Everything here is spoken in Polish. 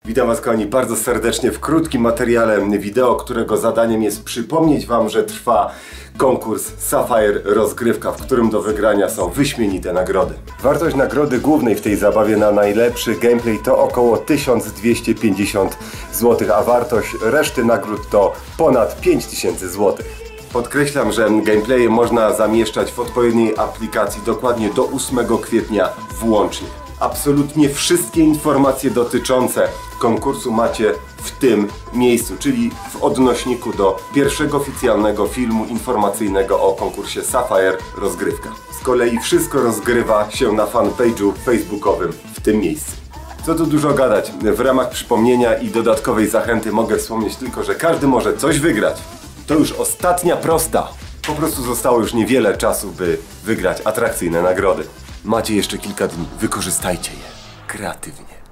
Witam Was, kochani, bardzo serdecznie w krótkim materiale wideo, którego zadaniem jest przypomnieć Wam, że trwa konkurs Sapphire Rozgrywka, w którym do wygrania są wyśmienite nagrody. Wartość nagrody głównej w tej zabawie na najlepszy gameplay to około 1250 zł, a wartość reszty nagród to ponad 5000 zł. Podkreślam, że gameplaye można zamieszczać w odpowiedniej aplikacji dokładnie do 8 kwietnia włącznie. Absolutnie wszystkie informacje dotyczące konkursu macie w tym miejscu, czyli w odnośniku do pierwszego oficjalnego filmu informacyjnego o konkursie Sapphire Rozgrywka. Z kolei wszystko rozgrywa się na fanpage'u facebookowym w tym miejscu. Co tu dużo gadać, w ramach przypomnienia i dodatkowej zachęty mogę wspomnieć tylko, że każdy może coś wygrać. To już ostatnia prosta. Po prostu zostało już niewiele czasu, by wygrać atrakcyjne nagrody. Macie jeszcze kilka dni, wykorzystajcie je kreatywnie.